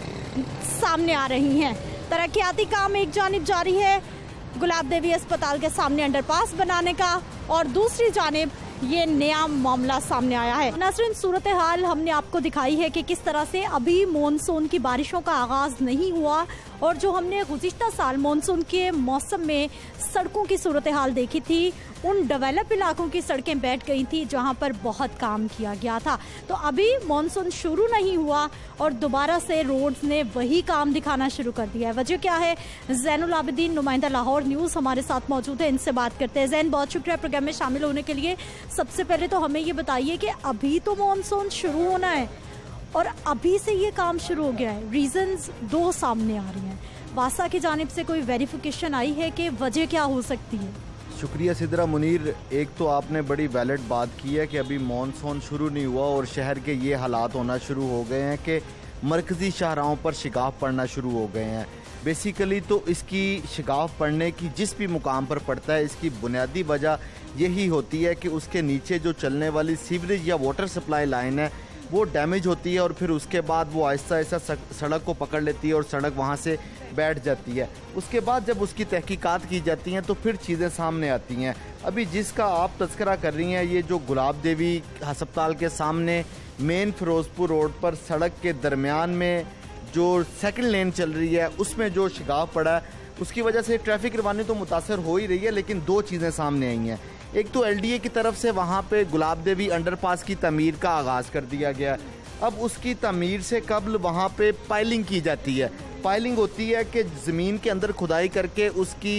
सामने आ रही हैं। तरक्याती काम एक जानिब जारी है गुलाब देवी अस्पताल के सामने अंडरपास बनाने का, और दूसरी जानिब ये नया मामला सामने आया है। नाज़रीन, सूरत हाल हमने आपको दिखाई है कि किस तरह से अभी मानसून की बारिशों का आगाज़ नहीं हुआ और जो हमने गुज़िश्ता साल मानसून के मौसम में सड़कों की सूरत हाल देखी थी, उन डेवलप इलाकों की सड़कें बैठ गई थी जहां पर बहुत काम किया गया था। तो अभी मानसून शुरू नहीं हुआ और दोबारा से रोड्स ने वही काम दिखाना शुरू कर दिया है। वजह क्या है? ज़ैनुल आबिदीन, नुमाइंदा लाहौर न्यूज़, हमारे साथ मौजूद है, इनसे बात करते हैं। ज़ैन, बहुत शुक्रिया प्रोग्राम में शामिल होने के लिए। सबसे पहले तो हमें ये बताइए कि अभी तो मानसून शुरू होना है और अभी से ये काम शुरू हो गया है, रीजंस 2 सामने आ रही हैं। वासा की जानिब से कोई वेरिफिकेशन आई है कि वजह क्या हो सकती है? शुक्रिया सिद्रा मुनीर, एक तो आपने बड़ी वैलिड बात की है कि अभी मानसून शुरू नहीं हुआ और शहर के ये हालात होना शुरू हो गए हैं कि मरकज़ी शाहराहों पर शिगाफ पड़ना शुरू हो गए हैं। बेसिकली तो इसकी शिगाफ पड़ने की जिस भी मुकाम पर पड़ता है, इसकी बुनियादी वजह यही होती है कि उसके नीचे जो चलने वाली सीवरेज या वाटर सप्लाई लाइन है वो डैमेज होती है और फिर उसके बाद वो आहिस्ता आहिस्ता सड़क को पकड़ लेती है और सड़क वहाँ से बैठ जाती है। उसके बाद जब उसकी तहकीकात की जाती हैं तो फिर चीज़ें सामने आती हैं। अभी जिसका आप तज़किरा कर रही हैं, ये जो गुलाब देवी अस्पताल के सामने मेन फिरोजपुर रोड पर सड़क के दरमियान में जो सेकंड लेन चल रही है, उसमें जो शिगाफ पड़ा है, उसकी वजह से ट्रैफिक रवानी तो मुतासर हो ही रही है, लेकिन 2 चीज़ें सामने आई हैं। एक तो LDA की तरफ से वहाँ पे गुलाब देवी अंडरपास की तमीर का आगाज़ कर दिया गया। अब उसकी तमीर से कबल वहाँ पे पाइलिंग की जाती है। पाइलिंग होती है कि ज़मीन के अंदर खुदाई करके उसकी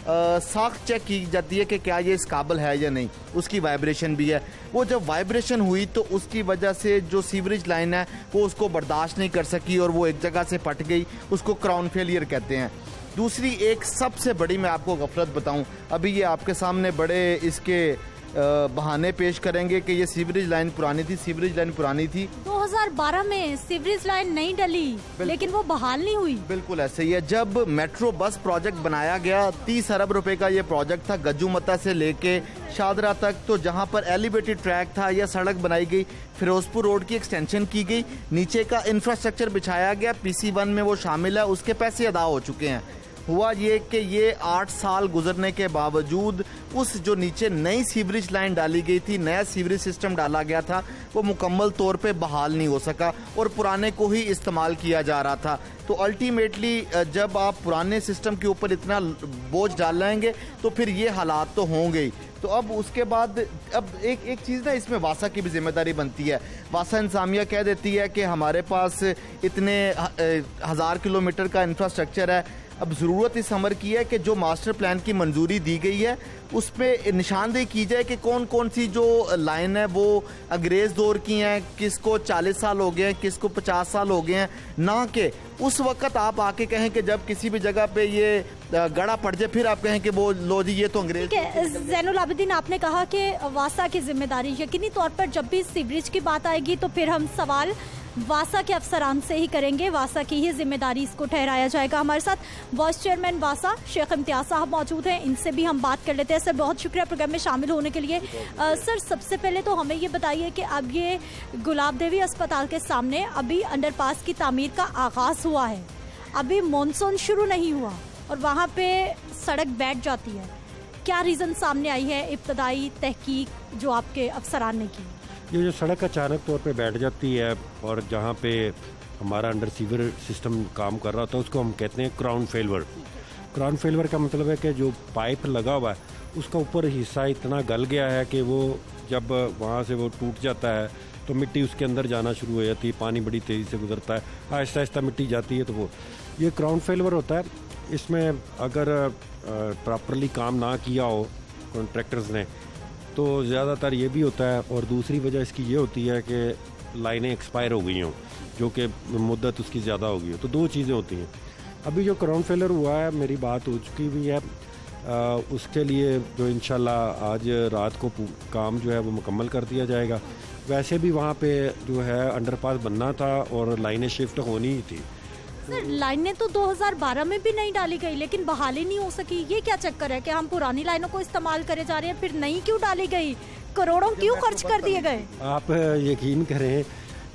साख्त चेक की जाती है कि क्या ये इस काबिल है या नहीं। उसकी वाइब्रेशन भी है। वो जब वाइब्रेशन हुई तो उसकी वजह से जो सीवरेज लाइन है वो उसको बर्दाश्त नहीं कर सकी और वो एक जगह से फट गई। उसको क्राउन फेलियर कहते हैं। दूसरी एक सबसे बड़ी मैं आपको गफलत बताऊं, अभी ये आपके सामने बड़े इसके बहाने पेश करेंगे कि ये सीवरेज लाइन पुरानी थी। सीवरेज लाइन पुरानी थी 2012 में सीवरेज लाइन नहीं डली, लेकिन वो बहाल नहीं हुई। बिल्कुल ऐसे ही है। जब मेट्रो बस प्रोजेक्ट बनाया गया, 30 अरब रुपए का ये प्रोजेक्ट था, गज्जूमता से लेके शादरा तक। तो जहां पर एलिवेटेड ट्रैक था या सड़क बनाई गई, फिरोजपुर रोड की एक्सटेंशन की गई, नीचे का इंफ्रास्ट्रक्चर बिछाया गया, PC1 में वो शामिल है, उसके पैसे अदा हो चुके हैं। हुआ ये कि ये 8 साल गुजरने के बावजूद उस जो नीचे नई सीवरेज लाइन डाली गई थी, नया सीवरेज सिस्टम डाला गया था, वो मुकम्मल तौर पे बहाल नहीं हो सका और पुराने को ही इस्तेमाल किया जा रहा था। तो अल्टीमेटली जब आप पुराने सिस्टम के ऊपर इतना बोझ डालेंगे तो फिर ये हालात तो होंगे ही। तो अब उसके बाद अब एक चीज़ ना इसमें वासा की भी जिम्मेदारी बनती है। वासा इंतजामिया कह देती है कि हमारे पास इतने 1000 किलोमीटर का इंफ्रास्ट्रक्चर है। अब ज़रूरत इस अमर की है कि जो मास्टर प्लान की मंजूरी दी गई है उस पर निशानदेही की जाए कि कौन कौन सी जो लाइन है वो अंग्रेज़ दौर की हैं, किसको 40 साल हो गए हैं, किसको 50 साल हो गए हैं, ना कि उस वक्त आप आके कहें कि जब किसी भी जगह पे ये गड़ा पड़ जाए फिर आप कहें कि वो लो जी ये तो अंग्रेज। ज़ैनुल आबिदीन, आपने कहा कि वासा की जिम्मेदारी, यकीनी तौर पर जब भी सीवरेज की बात आएगी तो फिर हम सवाल वासा के अफसरान से ही करेंगे, वासा की ही जिम्मेदारी इसको ठहराया जाएगा। हमारे साथ वाइस चेयरमैन वासा शेख इम्तियाज साहब मौजूद हैं, इनसे भी हम बात कर लेते हैं। सर, बहुत शुक्रिया प्रोग्राम में शामिल होने के लिए। सर, सबसे पहले तो हमें ये बताइए कि अब ये गुलाब देवी अस्पताल के सामने अभी अंडरपास की तामीर का आगाज़ हुआ है, अभी मानसून शुरू नहीं हुआ और वहाँ पे सड़क बैठ जाती है। क्या रीज़न सामने आई है इब्तदाई तहकीक जो आपके अफसरान ने की? ये जो सड़क अचानक तौर पे बैठ जाती है और जहाँ पे हमारा अंडर सीवर सिस्टम काम कर रहा होता है उसको हम कहते हैं क्राउन फेलियर। क्राउन फेलियर का मतलब है कि जो पाइप लगा हुआ है उसका ऊपर हिस्सा इतना गल गया है कि वो जब वहाँ से वो टूट जाता है तो मिट्टी उसके अंदर जाना शुरू हो जाती है, पानी बड़ी तेज़ी से गुजरता है, आहिस्ता आहिस्ता मिट्टी जाती है, तो वो ये क्राउन फेलियर होता है। इसमें अगर प्रॉपरली काम ना किया हो कॉन्ट्रैक्टर्स ने तो ज़्यादातर ये भी होता है। और दूसरी वजह इसकी ये होती है कि लाइनें एक्सपायर हो गई हों, जो कि मुद्दत उसकी ज़्यादा हो गई हो, तो दो चीज़ें होती हैं। अभी जो क्राउन फेलियर हुआ है मेरी बात हो चुकी हुई है, उसके लिए जो इंशाल्लाह आज रात को काम जो है वो मुकम्मल कर दिया जाएगा। वैसे भी वहाँ पे जो है अंडरपास बनना था और लाइनें शिफ्ट होनी ही थी। सर, लाइनें तो 2012 में भी नहीं डाली गई लेकिन बहाली नहीं हो सकी, ये क्या चक्कर है कि हम पुरानी लाइनों को इस्तेमाल करे जा रहे हैं, फिर नई क्यों डाली गई, करोड़ों क्यों खर्च कर दिए गए? आप यकीन करें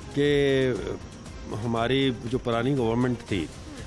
कि हमारी जो पुरानी गवर्नमेंट थी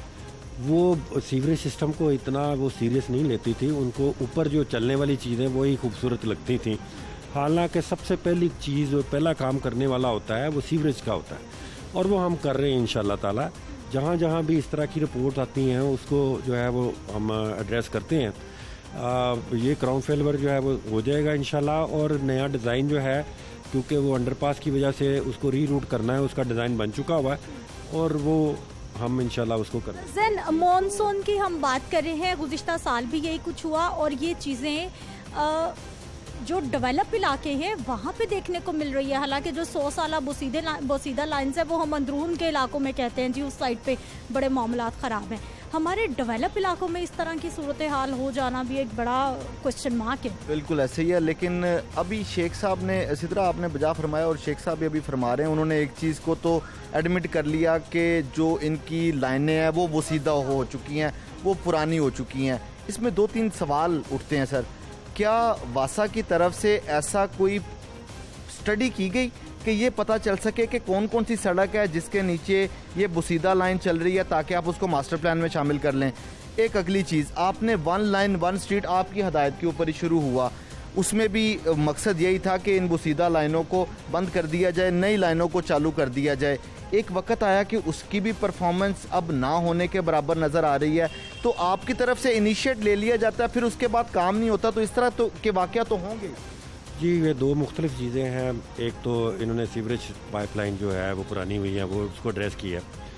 वो सीवरेज सिस्टम को इतना वो सीरियस नहीं लेती थी, उनको ऊपर जो चलने वाली चीज़ें वही खूबसूरत लगती थी। हालांकि सबसे पहली चीज़ पहला काम करने वाला होता है वो सीवरेज का होता है और वो हम कर रहे हैं इंशाल्लाह ताला। जहाँ जहाँ भी इस तरह की रिपोर्ट आती हैं उसको जो है वो हम एड्रेस करते हैं। ये क्राउन फेलियर जो है वो हो जाएगा इंशाल्लाह। और नया डिज़ाइन जो है क्योंकि वो अंडरपास की वजह से उसको रीरूट करना है, उसका डिज़ाइन बन चुका हुआ है और वो हम इंशाल्लाह उसको करेंगे। ज़ैन, मॉनसून की हम बात कर रहे हैं, गुज़िश्ता साल भी यही कुछ हुआ और ये चीज़ें जो डेवलप इलाके हैं वहाँ पे देखने को मिल रही है। हालांकि जो 100 साल बोसीदा लाइन्स है वो हम अंदरून के इलाकों में कहते हैं जी, उस साइड पे बड़े मामलात ख़राब हैं। हमारे डेवलप इलाकों में इस तरह की सूरत हाल हो जाना भी एक बड़ा क्वेश्चन मार्क है। बिल्कुल ऐसे ही है। लेकिन अभी शेख साहब ने इसी तरह आपने बजा फरमाया और शेख साहब भी अभी फरमा रहे हैं, उन्होंने एक चीज़ को तो एडमिट कर लिया कि जो इनकी लाइनें हैं वो बोसीदा हो चुकी हैं, वो पुरानी हो चुकी हैं। इसमें 2-3 सवाल उठते हैं सर। क्या वासा की तरफ से ऐसा कोई स्टडी की गई कि ये पता चल सके कि कौन कौन सी सड़क है जिसके नीचे ये बोसीदा लाइन चल रही है ताकि आप उसको मास्टर प्लान में शामिल कर लें? एक अगली चीज़, आपने 1 लाइन 1 स्ट्रीट आपकी हदायत के ऊपर ही शुरू हुआ, उसमें भी मकसद यही था कि इन बोसीदा लाइनों को बंद कर दिया जाए, नई लाइनों को चालू कर दिया जाए। एक वक्त आया कि उसकी भी परफॉर्मेंस अब ना होने के बराबर नज़र आ रही है, तो आपकी तरफ से इनिशिएट ले लिया जाता है, फिर उसके बाद काम नहीं होता, तो इस तरह तो के वाक़या तो होंगे। जी, ये दो मुख्तलिफ चीज़ें हैं। एक तो इन्होंने सीवरेज पाइपलाइन जो है वो पुरानी हुई है वो उसको एड्रेस किया है।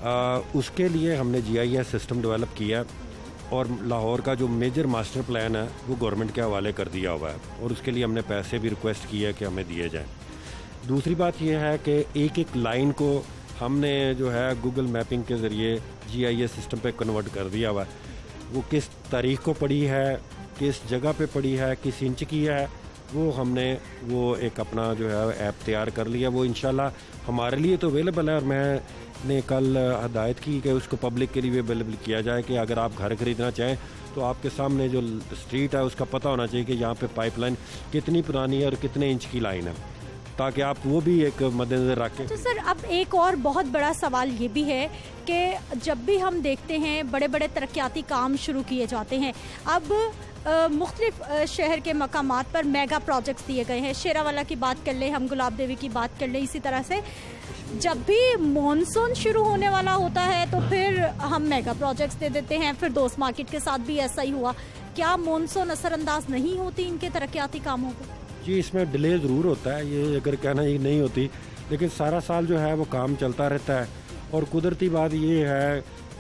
उसके लिए हमने GIS सिस्टम डेवलप किया है और लाहौर का जो मेजर मास्टर प्लान है वो गवर्नमेंट के हवाले कर दिया हुआ है और उसके लिए हमने पैसे भी रिक्वेस्ट किए है कि हमें दिए जाएं। दूसरी बात यह है कि एक एक लाइन को हमने जो है गूगल मैपिंग के ज़रिए GIS सिस्टम पे कन्वर्ट कर दिया हुआ है। वो किस तारीख को पड़ी है, किस जगह पे पड़ी है, किस इंच की है, वो हमने वो एक अपना जो है ऐप तैयार कर लिया। वो इंशाल्लाह हमारे लिए तो अवेलेबल है और मैंने कल हदायत की कि उसको पब्लिक के लिए भी अवेलेबल किया जाए कि अगर आप घर खरीदना चाहें तो आपके सामने जो स्ट्रीट है उसका पता होना चाहिए कि यहाँ पे पाइपलाइन कितनी पुरानी है और कितने इंच की लाइन है, ताकि आप वो भी एक मद्देनजर रखें। तो सर अब एक और बहुत बड़ा सवाल ये भी है कि जब भी हम देखते हैं बड़े बड़े तरक्याती काम शुरू किए जाते हैं, अब मुख्तलिफ शहर के मकामात पर मेगा प्रोजेक्ट्स दिए गए हैं। शेरावाला की बात कर लें, हम गुलाब देवी की बात कर लें, इसी तरह से जब भी मॉनसून शुरू होने वाला होता है तो फिर हम मेगा प्रोजेक्ट्स दे देते हैं। फिर दोस्त मार्केट के साथ भी ऐसा ही हुआ। क्या मॉनसून असरअंदाज नहीं होती इनके तरक्याती कामों को? जी, इसमें डिले ज़रूर होता है, ये अगर कहना ये नहीं होती, लेकिन सारा साल जो है वो काम चलता रहता है। और कुदरती बात ये है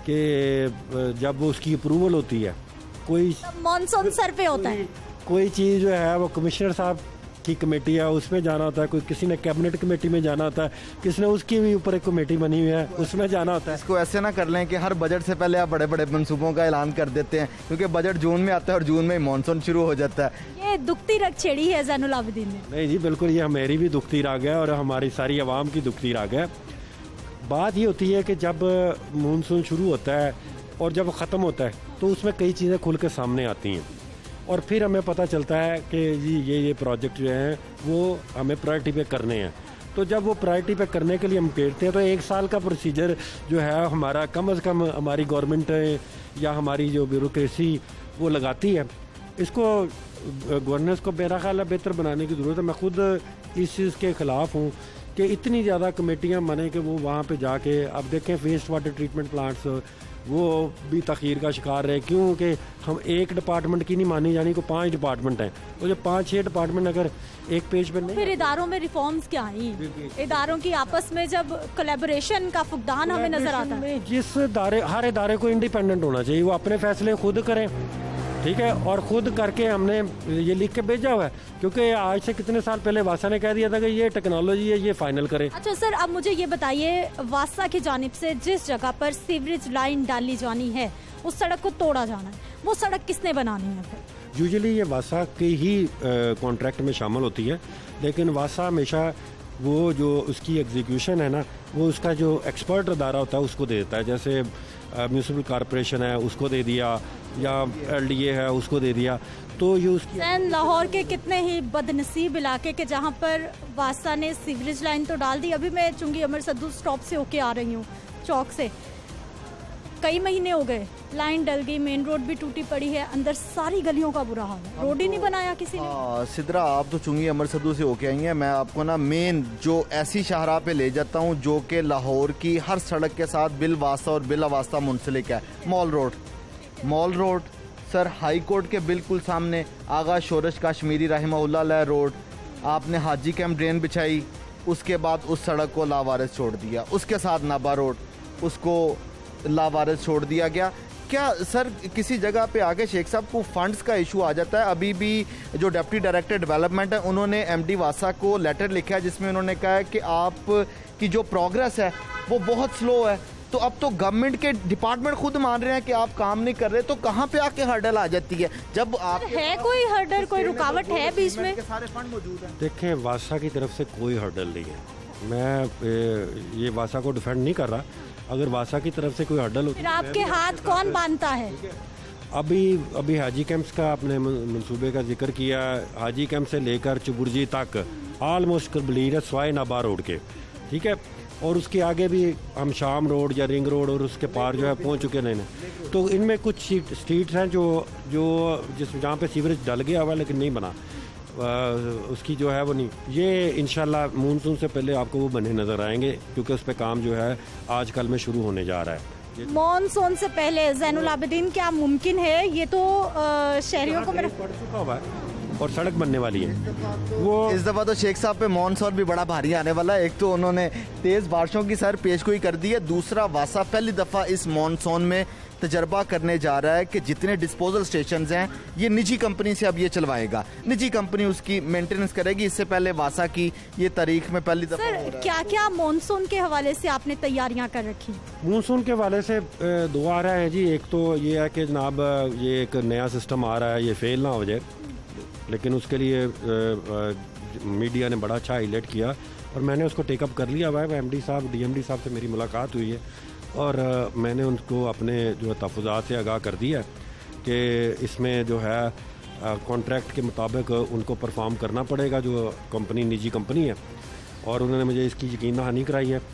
कि जब वो उसकी अप्रूवल होती है, कोई मॉनसून सर पे होता है, कोई चीज़ जो है वो कमिश्नर साहब की कमेटी है उसमें जाना होता है, कोई किसी ने कैबिनेट कमेटी में जाना होता है, किसी ने उसकी भी ऊपर एक कमेटी बनी हुई है उसमें जाना होता है। इसको ऐसे ना कर लें कि हर बजट से पहले आप बड़े बड़े मंसूबों का ऐलान कर देते हैं, क्योंकि बजट जून में आता है और जून में मानसून शुरू हो जाता है। ये दुखती रग छेड़ी है ज़ैनुल आबिदीन ने। नहीं जी, बिल्कुल, ये हमारी भी दुखती राग है और हमारी सारी आवाम की दुखती राग है। बात ये होती है कि जब मानसून शुरू होता है और जब ख़त्म होता है तो उसमें कई चीज़ें खुल के सामने आती हैं और फिर हमें पता चलता है कि जी ये प्रोजेक्ट जो हैं वो हमें प्रायोरिटी पे करने हैं। तो जब वो प्रायोरिटी पे करने के लिए हम कहते हैं तो एक साल का प्रोसीजर जो है हमारा कम से कम हमारी गवर्नमेंट या हमारी जो ब्यूरोक्रेसी वो लगाती है। इसको गवर्नेंस को मेरा ख्याल है बेहतर बनाने की ज़रूरत है। मैं खुद इस चीज़ के ख़िलाफ़ हूँ कि इतनी ज़्यादा कमेटियाँ बने कि वो वहाँ पे जाके अब देखें वेस्ट वाटर ट्रीटमेंट प्लांट्स वो भी तखीर का शिकार रहे, क्योंकि हम एक डिपार्टमेंट की नहीं मानी जानी को 5 डिपार्टमेंट हैं। तो जो 5-6 डिपार्टमेंट अगर एक पेज पर नहीं, फिर इदारों में रिफॉर्म्स क्या आई? इदारों की आपस में जब कोलैबोरेशन का फुकदान हमें नजर आता है। जिस हर इदारे को इंडिपेंडेंट होना चाहिए, वो अपने फैसले खुद करें, ठीक है, और खुद करके हमने ये लिख के भेजा हुआ है, क्योंकि आज से कितने साल पहले वासा ने कह दिया था कि ये टेक्नोलॉजी है, ये फाइनल करें। अच्छा सर, अब मुझे ये बताइए, वासा की जानिब से जिस जगह पर सीवरेज लाइन डाली जानी है उस सड़क को तोड़ा जाना है, वो सड़क किसने बनानी है? फिर यूजुअली ये वासा के ही कॉन्ट्रैक्ट में शामिल होती है, लेकिन वासा हमेशा वो जो उसकी एग्जीक्यूशन है ना, वो उसका जो एक्सपर्ट अदारा होता है उसको दे देता है। जैसे म्यूनिसिपल कॉरपोरेशन है उसको दे दिया, या LDA है उसको दे दिया। तो ये उसकी लाहौर के कितने ही बदनसीब इलाके के जहाँ पर वासा ने सीवरेज लाइन तो डाल दी। अभी मैं चुंगी अमर सद्दू स्टॉप से होके आ रही हूँ, चौक से, कई महीने हो गए, लाइन डल गई, मेन रोड भी टूटी पड़ी है, अंदर सारी गलियों का बुरा हाल है, रोड ही नहीं बनाया किसी ने। सिद्रा, आप तो चुंगी अमर सद्दू से होके आई हैं, मैं आपको ना मेन जो ऐसी शाहराह पे ले जाता हूँ जो कि लाहौर की हर सड़क के साथ बिल वास्ता और बिला वास्ता मुंसलिक है। Mall road sir, high court के बिल्कुल सामने आगा शोरश काश्मीरी रहमहुल्लाह रोड, आपने हाजी कैंप ड्रेन बिछाई, उसके बाद उस सड़क को लावारिस छोड़ दिया, उसके साथ नाबा रोड, उसको लावारिस छोड़ दिया गया। क्या सर किसी जगह पे आगे शेख साहब को फंड्स का इशू आ जाता है? अभी भी जो डिप्टी डायरेक्टर डेवलपमेंट है उन्होंने MD वासा को लेटर लिखा है जिसमें उन्होंने कहा है कि आप की जो प्रोग्रेस है वो बहुत स्लो है। तो अब तो गवर्नमेंट के डिपार्टमेंट खुद मान रहे हैं कि आप काम नहीं कर रहे, तो कहाँ पे आके हर्डल आ जाती है? जब आप है कोई हर्डल, कोई रुकावट है बीच में? सारे फंड मौजूद हैं। देखें, वासा की तरफ से कोई हर्डल नहीं है। मैं ये वासा को डिफेंड नहीं कर रहा। अगर वासा की तरफ से कोई हर्डल होती है, आपके हाथ कौन बांधता है? अभी हाजी कैंप्स का आपने मंसूबे का जिक्र किया, हाजी कैंप से लेकर चुबुर्जी तक ऑलमोस्ट कंप्लीट है, स्वाय नाबा रोड के, ठीक है, और उसके आगे भी हम शाम रोड या रिंग रोड और उसके पार जो है पहुंच चुके नहीं। तो इनमें कुछ स्ट्रीट्स हैं जो जहाँ पे सीवरेज डल गया हुआ लेकिन नहीं बना, उसकी जो है वो नहीं, ये इंशाल्लाह मानसून से पहले आपको वो बने नज़र आएंगे, क्योंकि उस पर काम जो है आजकल में शुरू होने जा रहा है। मानसून से पहले ज़ैनुल आबिदीन क्या मुमकिन है? ये तो शहरियों को पड़ चुका हुआ है, और सड़क बनने वाली है। वो इस दफ़ा तो शेख साहब पे मॉनसून भी बड़ा भारी आने वाला है। एक तो उन्होंने तेज़ बारिशों की सर पेशगोई कर दी है, दूसरा वासा पहली दफ़ा इस मॉनसून में तजर्बा करने जा रहा है कि जितने डिस्पोजल स्टेशंस हैं ये निजी कंपनी से अब ये चलवाएगा, निजी कंपनी उसकी मेंटेनेंस करेगी। इससे पहले वासा की ये तारीख में पहली दफ़ा हो रहा है। क्या क्या मानसून के हवाले से आपने तैयारियां कर रखी? मानसून के हवाले से दो आ रहा है जी। एक तो ये है कि जनाब ये एक नया सिस्टम आ रहा है, ये फेल ना हो जाए, लेकिन उसके लिए मीडिया ने बड़ा अच्छा हाईलाइट किया और मैंने उसको टेकअप कर लिया हुआ है। एमडी साहब, डीएमडी साहब से मेरी मुलाकात हुई है और मैंने उनको अपने जो तहफ़्फ़ुज़ात से आगाह कर दिया कि इसमें जो है कॉन्ट्रैक्ट के मुताबिक उनको परफॉर्म करना पड़ेगा, जो कंपनी निजी कंपनी है। और उन्होंने मुझे इसकी यकीन दहानी कराई है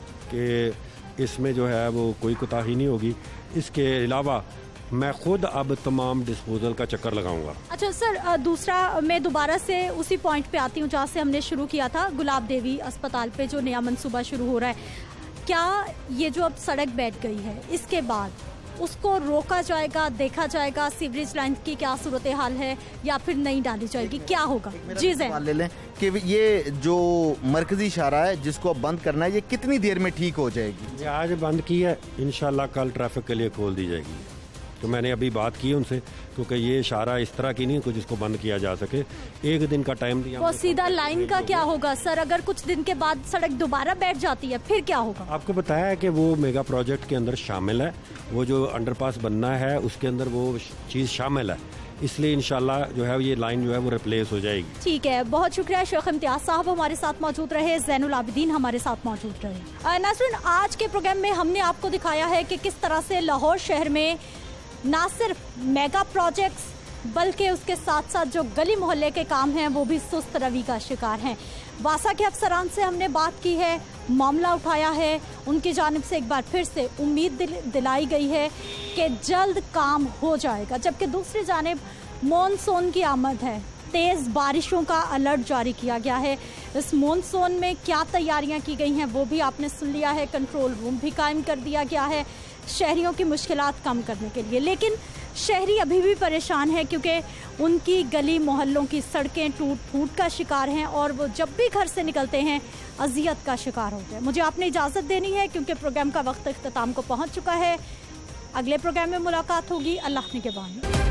कि इसमें जो है वो कोई कोताही नहीं होगी। इसके अलावा मैं खुद अब तमाम डिस्पोजल का चक्कर लगाऊंगा। अच्छा सर, दूसरा मैं दोबारा से उसी पॉइंट पे आती हूँ जहाँ से हमने शुरू किया था, गुलाब देवी अस्पताल पे जो नया मंसूबा शुरू हो रहा है। क्या ये जो अब सड़क बैठ गई है इसके बाद उसको रोका जाएगा, देखा जाएगा, सीवरेज लाइन की क्या सूरत हाल है या फिर नहीं डाली जाएगी, क्या होगा? जी सर, ले लें कि ये जो मरकजी शाहराह है जिसको अब बंद करना है, ये कितनी देर में ठीक हो जाएगी? आज बंद की है, इंशाल्लाह कल ट्रैफिक के लिए खोल दी जाएगी। तो मैंने अभी बात की उनसे, क्योंकि ये इशारा इस तरह की नहीं कि जिसको बंद किया जा सके। एक दिन का टाइम दिया। वो सीधा लाइन का क्या होगा सर? अगर कुछ दिन के बाद सड़क दोबारा बैठ जाती है फिर क्या होगा? आपको बताया है कि वो मेगा प्रोजेक्ट के अंदर शामिल है, वो जो अंडरपास बनना है उसके अंदर वो चीज़ शामिल है, इसलिए इंशाल्लाह जो है ये लाइन जो है वो रिप्लेस हो जाएगी। ठीक है, बहुत शुक्रिया। शेख इम्तियाज साहब हमारे साथ मौजूद रहे, ज़ैनुल आबिदीन हमारे साथ मौजूद रहे। नाज़रीन, आज के प्रोग्राम में हमने आपको दिखाया है कि किस तरह से लाहौर शहर में ना सिर्फ मेगा प्रोजेक्ट्स बल्कि उसके साथ साथ जो गली मोहल्ले के काम हैं वो भी सुस्त रवि का शिकार हैं। वासा के अफसरान से हमने बात की है, मामला उठाया है, उनकी जानिब से एक बार फिर से उम्मीद दिलाई गई है कि जल्द काम हो जाएगा। जबकि दूसरी जानिब मॉनसून की आमद है, तेज़ बारिशों का अलर्ट जारी किया गया है। इस मॉनसून में क्या तैयारियां की गई हैं वो भी आपने सुन लिया है। कंट्रोल रूम भी कायम कर दिया गया है शहरियों की मुश्किलात कम करने के लिए। लेकिन शहरी अभी भी परेशान है क्योंकि उनकी गली मोहल्लों की सड़कें टूट फूट का शिकार हैं और वो जब भी घर से निकलते हैं अजियत का शिकार होते हैं। मुझे आपने इजाज़त देनी है क्योंकि प्रोग्राम का वक्त इख्तिताम को पहुंच चुका है। अगले प्रोग्राम में मुलाकात होगी। अल्लाह ने के बानी।